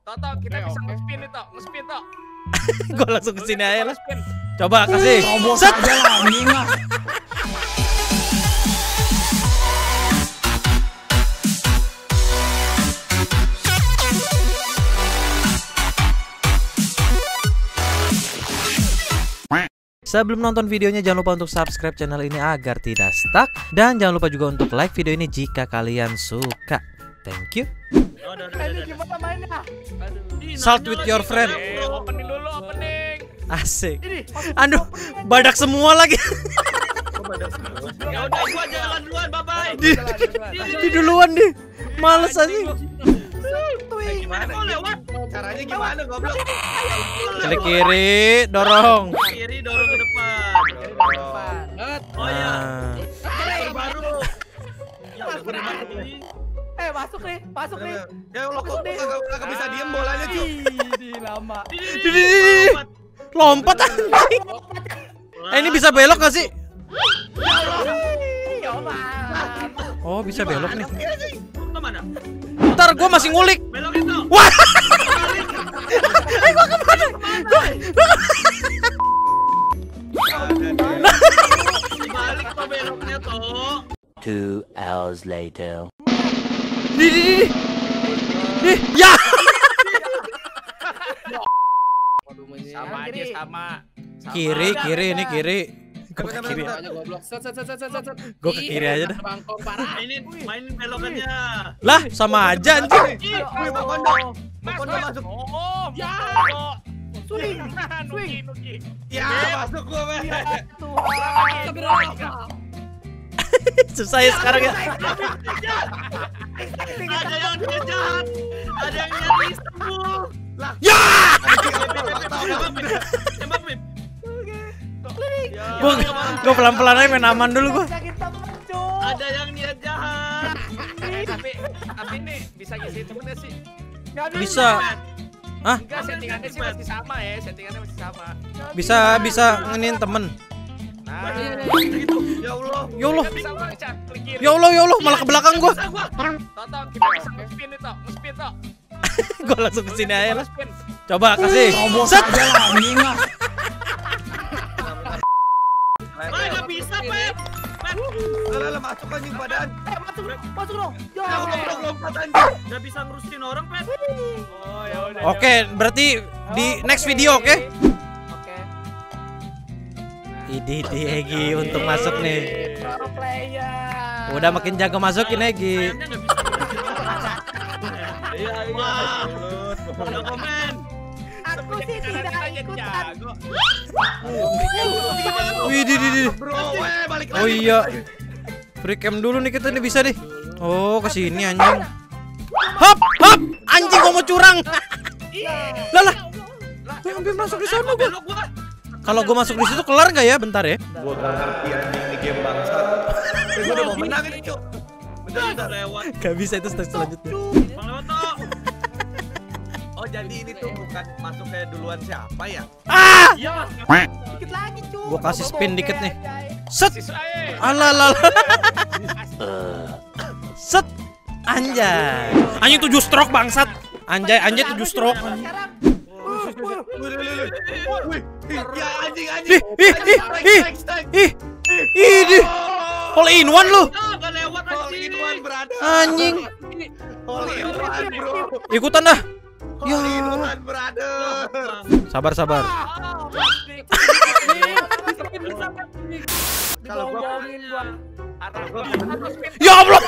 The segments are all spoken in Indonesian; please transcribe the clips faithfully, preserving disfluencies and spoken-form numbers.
Toto, kita bisa nge-spin nih, Tok. Nge-spin, Tok. Gue langsung kesini aja lah. Coba kasih. Set. Sebelum nonton videonya jangan lupa untuk subscribe channel ini agar tidak stuck. Dan jangan lupa juga untuk like video ini jika kalian suka. Thank you. Ini gimana mainnya? Salt with your friend. Eh, opening dulu, opening. Asik. Aduh, badak semua lagi. Ya udah, gua jalan duluan, bye-bye. Di, di duluan nih. Males aja. Gimana kok lewat? Caranya gimana, goblok? Klik kiri, dorong. Kiri dorong ke depan. Oh ya. Baru. Ya udah mati. Eh masuk nih, masuk nih. Ya Allah, kok kagak bisa diem bolanya, Cuk. Di lama. Lompat anjing. Eh ini bisa belok gak sih? Oh bisa belok nih. Kemana? Ntar gue masih ngulik. Belok itu. Wah. Eh gue kemana? Balik ke beloknya toh. Two hours later. Di di di. Di. Ya. Sama aja sama. Kiri kiri ini kiri. Gue ke kiri. Gue ke kiri aja dah. Ini mainin belokannya. Lah sama aja anjing. Wih, Bokondo. Bokondo masuk. Oh, ya. Swing, swing. Ya, masuk gua, men. Susah ya sekarang ya. Ada yang dia jahat. Ada yang nyari Istanbul. Lah. Ya. Tembak, Bib. Gue gue pelan-pelan aja main aman dulu gue. Ada yang niat jahat. Tapi tapi ini bisa ngisi cepet gak sih? Bisa. Hah? Enggak, settingannya sih masih sama ya, settingannya masih sama. Bisa bisa ngenin temen. Nah, gitu. Ya Allah. Ya Allah. Bisa baca, klik kiri. Ya Allah ya Allah malah ke belakang gue. Toto, kita bisa nge-spin nih, Tok. Nge-spin, Tok. Gue langsung kesini aja lah. Nge-spin. Coba kasih. Set. Ah, nggak bisa, Pep. Pep. Alah, masuk anjing badan. Eh masuk, masuk dong. Ya Allah, lompat anjing. Nggak bisa ngurusin orang, Pep. Oh, ya udah. Oke, berarti di next video, oke? Oke. Idi di Egi untuk masuk nih. Pro player. Udah makin jago masukin Egi. Kayaknya nggak bisa. Iya, iya. Udah komen. Aku sih tidak ikutan. Wih, di di di. Bro, weh, balik lagi. Oh iya. Free cam dulu nih kita nih bisa nih. Oh, ke sini anjing. Hop, hop. Anjing gua mau curang. Lah lah. Gua hampir masuk di sana gua. Kalau gua masuk di situ kelar enggak ya? Bentar ya. Gua gak ngerti anjing ini game bangsat. Gua udah mau menang ini, Cuk. Bentar, bentar lewat. Gak bisa itu step selanjutnya. Bang lewat toh. Oh, jadi ini tuh bukan masuk kayak duluan siapa ya? Ah! Iya. Dikit lagi, cu. Gua kasih spin dikit nih. Anjay. Set. Alah lah. Set. Anjay. Anjing tujuh stroke bangsat. Anjay, anjay tujuh stroke. Sekarang. Wih, ya anjing anjing. Ih, ih, ih, ih. Ih. Ih, di. All in one lu. Enggak lewat anjing. Anjing. All in one, bro. Ikutan dah. Ya. All in one, brother. Sabar, sabar. Kalau gua Dibombongin gua. Ya Allah.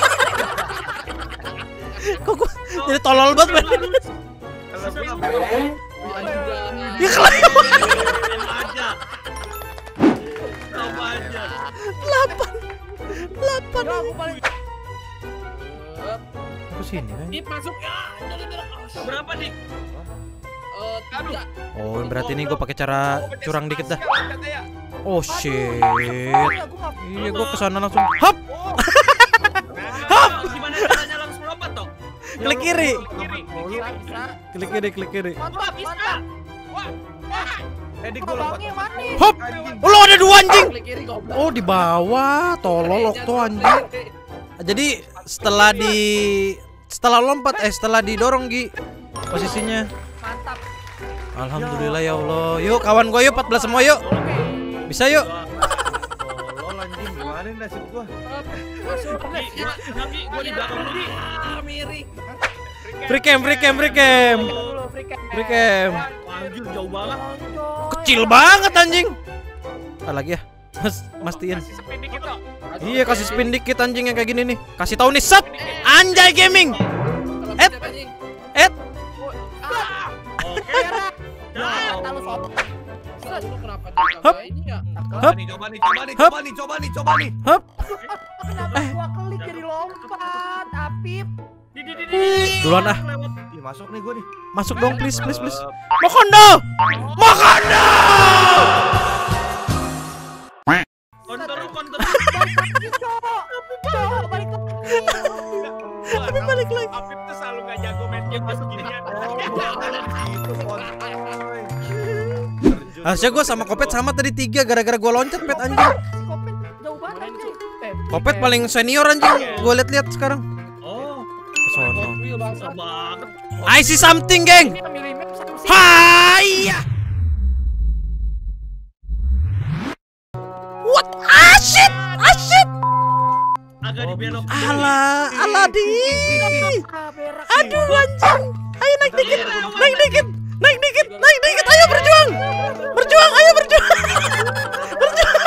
Kok gua jadi tolol banget, men. kalau gua Ya kelar. aja. Coba aja. Delapan. Delapan. Ya, aku paling. Ke sini kan? Ih, masuk ya. Berapa, Dik? Eh, tiga. Oh, berarti ini gue pakai cara curang dikit dah. Oh shit. Iya, gue kesana langsung. Hop. Hop. Gimana caranya langsung lompat toh? Klik kiri. Kiri, kiri. Klik kiri, klik kiri. Mantap, mantap. Wah. Wah. Eh, Dik, gua lompat. Abangnya mana? Hop. Oh, lo ada dua anjing. Klik kiri goblok. Oh, di bawah. Tolol Okto anjing. Jadi setelah di setelah lompat eh setelah didorong Gi posisinya. Mantap. Alhamdulillah ya Allah. Yuk kawan gua yuk empat belas semua yuk. Bisa yuk. Tolol anjing, gimana nasib gua? Nanti gua di belakang lu, Di. Miring. Free cam, free cam, free cam. Dulu free cam. Free cam. Anjir jauh banget. Kecil banget anjing. Ah lagi ya. Mas, mastiin. Kasih spin dikit toh. Iya kasih spin dikit anjing yang kayak gini nih. Kasih tahu nih set. Anjay gaming. Eh. Eh. Oke. Lalu sob. Lu kenapa Hup. ini ya? Coba nih, coba nih, coba nih, coba nih, coba nih, coba nih. Hup. Kenapa gua klik jadi lompat, Apip? Di di di di. Duluan ah. Ih, masuk nih gua nih. Masuk dong please please please. Makan dah. Makan dah. Counter, counter. Cowok balik lagi. Tapi balik lagi. Apip tuh selalu gak jago main game masuk ginian. Gitu, Harusnya gue sama Kopet sama tadi tiga gara-gara gue loncat pet anjing. Si Kopet jauh banget anjing. Eh, Kopet paling senior anjing. Gue liat-liat sekarang. Oh, Kesono. susah banget. I see something, geng. ini milih map satu sih. Hai. What? Ah shit. Ah shit. Agak dibelok. Ala, ala di. Ah, berak. Aduh anjing. Ayo naik dikit. Naik dikit. Naik dikit. Naik dikit. Ayo berjuang. Berjuang, ayo berjuang. Berjuang.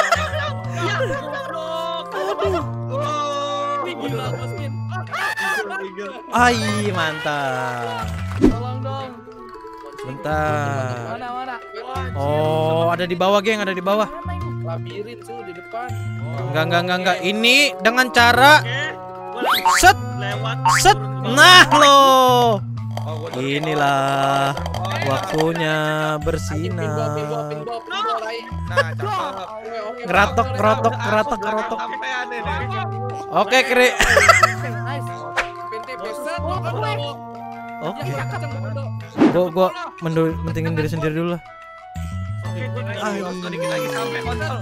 Aduh. Gila, Masmin. Ai, mantap. Tolong dong. Bentar. Mana mana? Oh, ada di bawah, geng, ada di bawah. Mana ini? Labirin tuh di depan. Enggak, enggak, enggak, enggak. Ini dengan cara Oke. set, Lewat. set. Nah, lo. Oh, gua turun. Inilah waktunya Pin gua, pin gua, bersinar. pin gua, pin gua, Rai. Nah, cakep. Oke, oke. Ngerotok, ngerotok, ngerotok, Belakang ngerotok. sampean nih, nih. Oke, Kri. Nice. Pin T P set. Oh, oh, oh. Oke. Ya, kacang bodoh. Gua gua mendu- mentingin diri sendiri dulu lah. Oke, gua lagi. Tadi kita lagi sampai kontrol.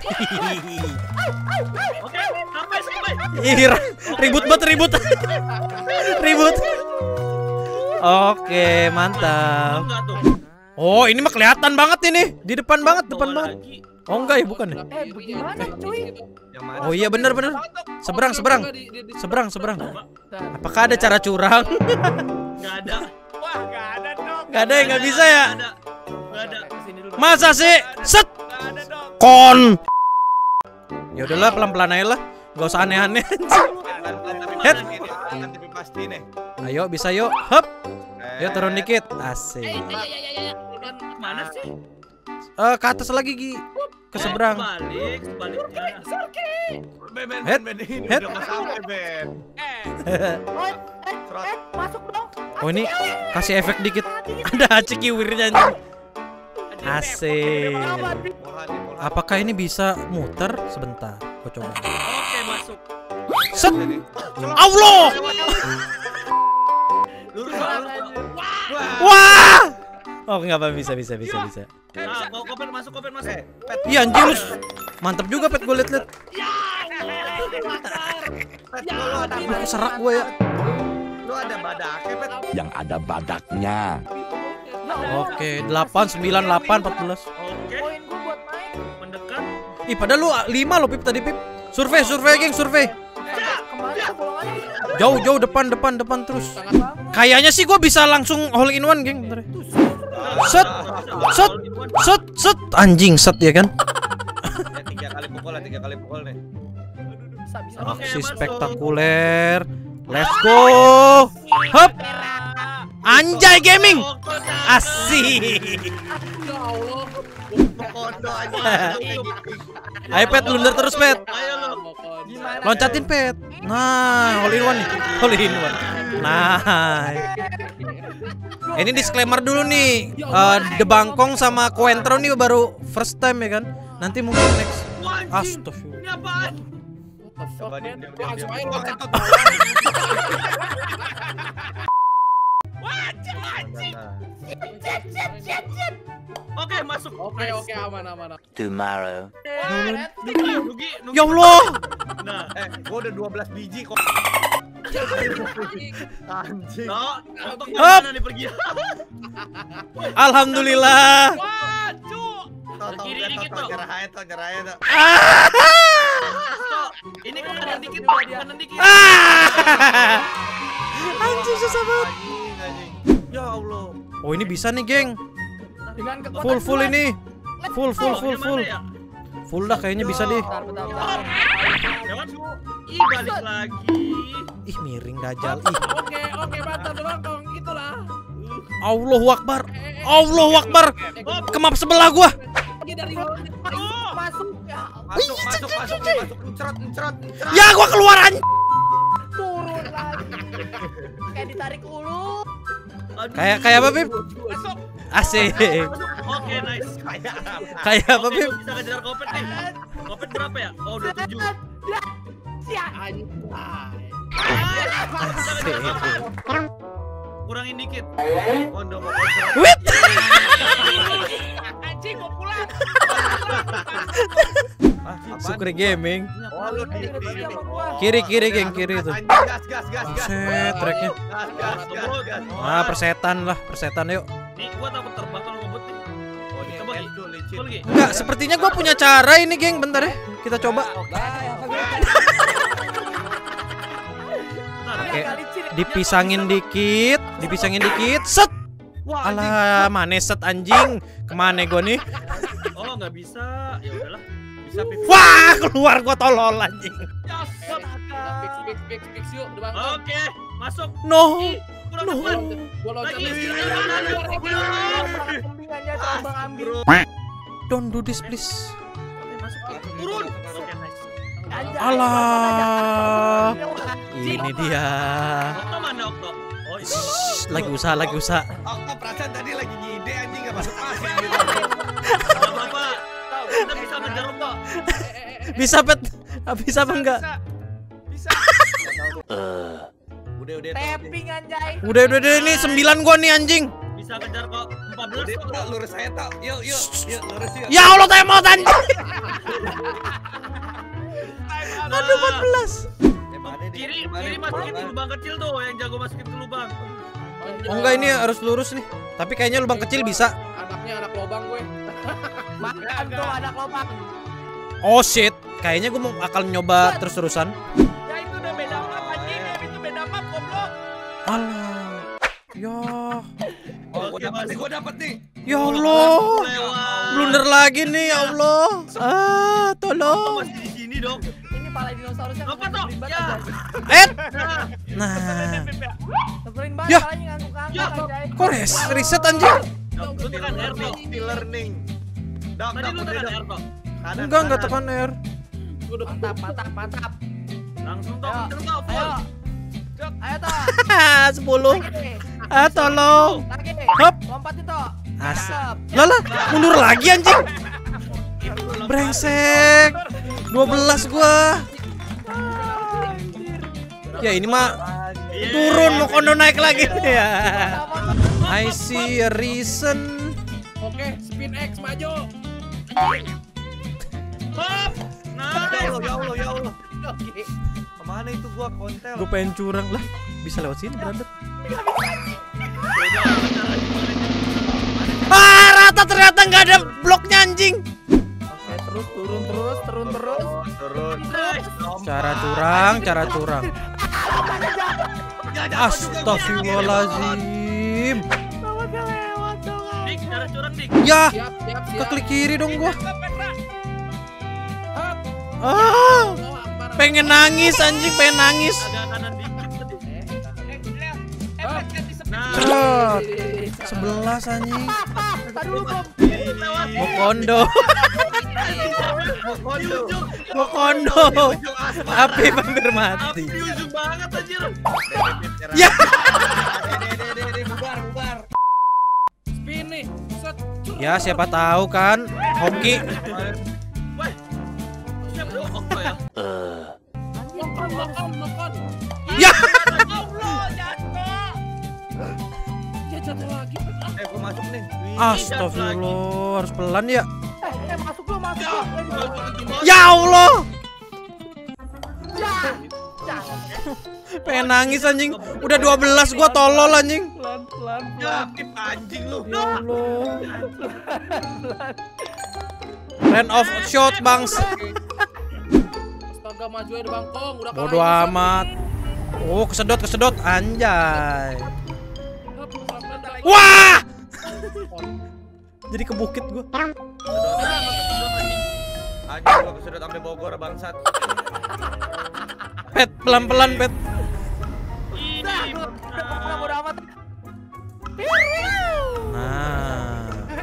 Oke, sampai sampai. Ih, ribut banget, ribut. Ribut. Oke, mantap. Enggak tuh. Oh, ini mah kelihatan banget ini. Di depan banget, depan Bawa banget. lagi. Oh, enggak ya, bukan ya? Eh, bagaimana, cuy? Yang mana? Oh iya, bener bener. Seberang, seberang. Di- di- di- Seberang, seberang. Bentar. Apakah ada cara curang? Enggak ada. Wah, enggak ada, Dok. Gak ada yang nggak bisa ya? Enggak ada. Enggak ada. Kesini dulu. Masa sih? Set. Enggak ada, Dok. Kon. Ya udahlah, pelan-pelan aja lah. Gak usah aneh-aneh. Head. Tapi pasti nih. Ayo, bisa yuk. Hup. Yuk turun dikit. Asik. Eh, ya, ya, ya, ya. Udah, Mana sih? Eh, ke atas lagi, Gi. Ke seberang. Balik, sebaliknya. Ben, ben, Head. ben, ben, ini Head. udah mau sampai, Ben. Oh, eh, eh, masuk dong. Oh, ini kasih efek dikit. Ada cikiwirnya anjing. Asik. Murah nih, murah. Apakah ini bisa muter? Sebentar, gua coba. Oke, masuk. Set. Jadi, Allah. lurus, lurus. Wah. Wah. Oh, nggak apa bisa bisa bisa bisa. Nah, mau kopen masuk, kopen masuk. Pet, Iya anjing lu. Mantap juga pet gue liat-liat. pet, lu ada, Aku serak gue ya. lu ada badaknya, Pet. Yang ada badaknya. Oke, delapan, sembilan, delapan, empat belas. Oke, Poin gua buat main. mendekat. Ih, padahal lu lima lo Pip tadi Pip. Survei, survei geng, survei. Kemana bolongannya? Jauh, jauh depan, depan, depan terus. Banget. Kayaknya sih gue bisa langsung all in one geng. Bentar ya. Set, set, set, set. Anjing set ya kan? Ya, tiga kali pukul lah, tiga kali pukul nih. Bisa, bisa. Oke, Aksi masuk. spektakuler. Let's go. Hup. Anjay gaming. Asik. Ya Allah. Kondo aja. Ayo pet, lunder terus pet. Ayo lu. Gimana? Loncatin pet. Nah, all in one nih. All in one. Nah. Ini disclaimer dulu nih. Eh, The Bangkong sama Coentro nih baru first time ya kan. Nanti mungkin next. Wah, anjing. Astagfirullah. Ini apaan? Coba diam, diam, diam, Langsung diam. aja loncat. Wah, anjing, anjing. Oke, masuk. Oke, oke, aman, aman. Tomorrow. Nugi, Nugi. Ya Allah. Nah, eh, gua udah dua belas biji kok. Anjing. No, untuk Hop. mana nih pergi? Alhamdulillah. Wah, cu. Toto Kiri udah dikit toto tuh. nyerah aja tuh, nyerah aja tuh. Cok, ini ke kanan dikit, Pak. Kanan dikit. Ah! Anjing susah banget. Anjing, anjing. Ya Allah. Oh ini bisa nih geng. Dengan kekuatan Full full gua. ini. Full full Oh, full gimana full. ya? Full dah kayaknya bisa deh. Bentar, bentar, bentar. Lewat. Ih, balik lagi. Ih miring dajal. Ih. Oke, oke, bantal doang dong, gitulah. Allahu Akbar. Allahu Akbar. Kemap sebelah gua. Pergi dari lo. Oh, Masuk ya. Masuk, masuk, masuk, masuk. Encrot, encrot, encrot. Ya gua keluar anjing. Turun lagi. Kayak ditarik ulu. aduh. Kayak kayak apa, Bib? Masuk. Asik. Oke, nice. Kayak apa? Kayak apa, Oke, Bib? gua bisa ngejar kopet nih. Kopet berapa ya? Oh, udah tujuh. Siap. Anjay. Asik. Kurangin dikit. Kondo mau encrot. Wit. Anjing mau pulang. Ah, apaan? Sukri Gaming. Oh, lu di di di. Kiri kiri geng kiri tuh. Anjing, gas, gas, gas, gas. Set tracknya. Gas, gas, gas, gas. Ah persetan lah persetan yuk. Nih, gua takut terbang kalau ngebut nih. Oh, ini Coba, Ki. itu licin. Coba lagi. Enggak, sepertinya gua punya cara ini geng. Bentar ya. Kita coba. Oke. Dipisangin dikit, dipisangin dikit. Set. Wah, anjing. Alah, mana set anjing? Kemana gua nih? Oh, nggak bisa. Ya udahlah. Bisa pipis. Wah, keluar gua tolol anjing. Ya, set. Udah fix, fix, fix, fix yuk, udah bangun. Oke, masuk. No. Ih, kurang No. depan. Gua loncat Lagi. lagi. Kembingannya coba ambil. Don't do this please. Masuk. Turun. Oke, nice. Anjay. Alah. Ini dia. Okto mana Okto? Oh, itu. Shh, lagi usaha, lagi usaha. Aku perasaan tadi lagi ngide anjing enggak masuk masuk. Nggak apa-apa. Kita bisa ngejar Okto. Bisa pet. Bisa apa enggak? Bisa. Uh, Udah, udah. Tapping anjay. Udah udah udah ini sembilan gua nih anjing. Bisa ngejar kok. empat belas Udah, kok. udah, lurus saya tau. Yuk, yuk, yuk, lurus yuk. Ya Allah temot anjing. Aduh, Aduh empat belas. Eh, mana nih? Kiri, Mana kiri nih? masukin ke Mana? lubang kecil tuh, yang jago masukin ke lubang. Oh enggak ini harus lurus nih. Tapi kayaknya lubang kecil bisa. Anaknya anak lobang gue. Makan tuh ada kelopak. Oh shit. Kayaknya gua mau akal nyoba terus-terusan. Ya itu udah beda map anjing, itu beda map goblok. Alah. Ya. Oh, gua dapat nih, gua dapat nih. Ya Allah. Lewat. Blunder lagi nih ya Allah. Ah, Oh, tolong. masih di sini dong. Ini pala dinosaurusnya. Apa tuh? Ya. Eh. Nah. Nah. Ngeselin banget Ya. palanya ngantuk-ngantuk Ya. anjay. Kok res reset anjing? Lu tekan R nih. Still learning. Dok, Tadi dok, lu udah, tekan dok. R kok. Kanan, Enggak, enggak kanan. tekan R. Gua udah Mantap, mantap, mantap. Langsung tok, Ayo. kenceng tok, full. Ayo. Cok, ayo toh. sepuluh. Lagi. Ah, tolong. Lagi. Hop. Lompatin toh. Asik. Cakep. Lah lah, mundur lagi anjing. Brengsek. dua belas gua. Ya ini mah Iya. turun mau kondo naik lagi ya. I see a reason. Oke, spin X maju. Hop. Nah, Ya Allah, ya Allah, ya Allah. Oke. Kemana itu gua kontel? Gue pengen curang lah. Bisa lewat sini, brother. Ah, rata ternyata nggak ada bloknya anjing. Oke, terus turun terus, turun terus. Turun. Cara curang, cara curang. Astagfirullahaladzim. Lewatnya lewat dong. Dik, cara curang dik. Ya, Siap, siap, siap. keklik kiri dong gua. Hop. Ah, Oh, ampar. pengen nangis anjing, pengen nangis. Agak kanan dikit tadi. Hop. Nah, Cet. Sebelas anjing. Tadi dulu Bom. lewat. Mau kondo, Mau kondo. mau kondo. Ujung aspal. Api hampir Api mati. di ujung banget anjir. Ya. Deh, deh, deh, deh, bubar, bubar. Spin nih. Set. Ya siapa tahu kan, hoki. Weh. Siapa tuh Okto ya? uh, Nokon, nokon, nokon. Ya. Allah, jatuh. Ya jatuh lagi. Ah, Eh, gua masuk nih. Astagfirullah, harus pelan ya. Eh, eh, masuk lu, masuk lu. Ya Allah. Pengen nangis anjing. Udah dua belas gua tolol anjing. Pelan pelan Ya, pelan. Pip anjing lu. Ya Allah. Ran of shot bangs. Astaga, maju aja Bangkong. Udah kalah Bodoh ini, amat. Oh, kesedot kesedot anjay. Sat. Hup, pelan-pelan dah. Wah! Jadi ke bukit gua. Anjing gua kesedot sampai Bogor bangsat. Pet, pelan-pelan, Pet. Ini Udah bodo amat. Nah.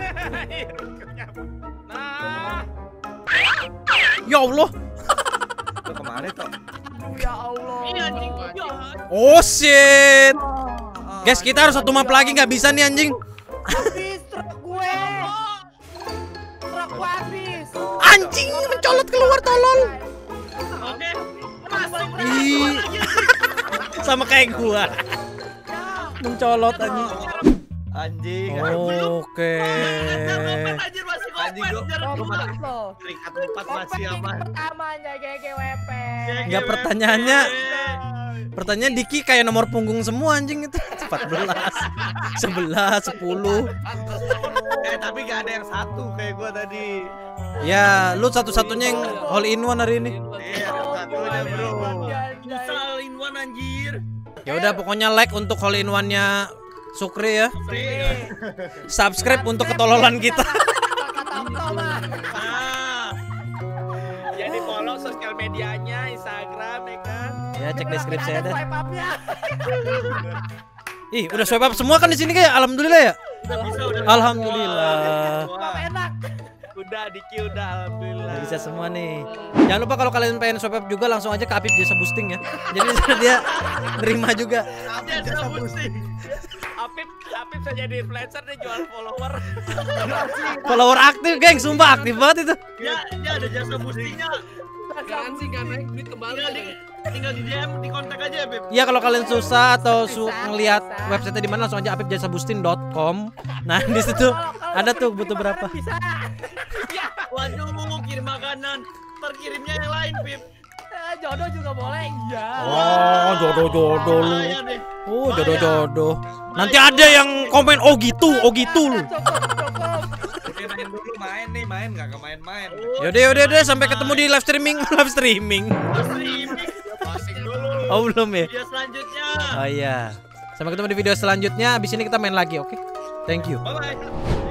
Nah, Ya Allah. lu kemana toh? Ya Allah. Ini anjing. Ya. Oh shit. Guys, kita harus satu map lagi, nggak bisa nih anjing. Habis truk gue. Truk gue habis. Anjing mencolot keluar tolol. Oke. Masuk. Ih. Sama kayak gua. Mencolot anjing. Anjing. Oke. Anjir masih Anjing kompet. gua. Gua masih Loh. terikat empat masih aman. Pertamanya G G W P. Enggak, pertanyaannya Pertanyaan Diki kayak nomor punggung semua anjing itu. empat belas, sebelas, sepuluh. Eh tapi gak ada yang satu kayak gua tadi. Ya, lu satu-satunya yang all in one hari ini. Iya, ada satunya bro. Bisa all in one anjir. Ya udah pokoknya like untuk all in one-nya Sukri ya. Free. Subscribe untuk ketololan kita. Ah. Jadi follow sosial medianya, Instagram, ya kan? Ya, cek deskripsi ada. Swipe up-nya. Ih, udah swipe up semua kan di sini kayak alhamdulillah ya. Udah bisa udah. Alhamdulillah. Wah, Enak. udah Diki udah alhamdulillah. Udah bisa semua nih. Jangan lupa kalau kalian pengen swipe up juga langsung aja ke Apip Jasa Boosting ya. Jadi dia nerima juga. Jasa boosting. Apip, Apip bisa jadi influencer nih jual follower. Follower aktif, geng, sumpah aktif banget itu. Ya, dia ada jasa boostingnya. Jangan sih, kan naik duit kembali. Tinggal di tinggal di D M, di kontak aja ya, Beb. Iya, kalau kalian susah atau su ngelihat website di mana langsung aja apip jasa boosting dot com. Nah, di situ ada tuh butuh berapa. Bisa. Ya, waduh, kirim makanan. Terkirimnya yang lain, Beb. Eh, jodoh juga boleh. Iya. Oh, jodoh-jodoh lu. Bahaya nih. Oh, jodoh-jodoh. Nanti ada yang komen oh gitu, oh gitu lu. Cukup, cukup. Oke, main dulu, main nih, main nggak ke main-main. Yaudah, yaudah, yaudah, sampai ketemu di live streaming, live streaming. Streaming. Passing dulu. Oh, belum ya? Video selanjutnya. Oh iya. Sampai ketemu di video selanjutnya. Abis ini kita main lagi, oke? Thank you. Bye bye.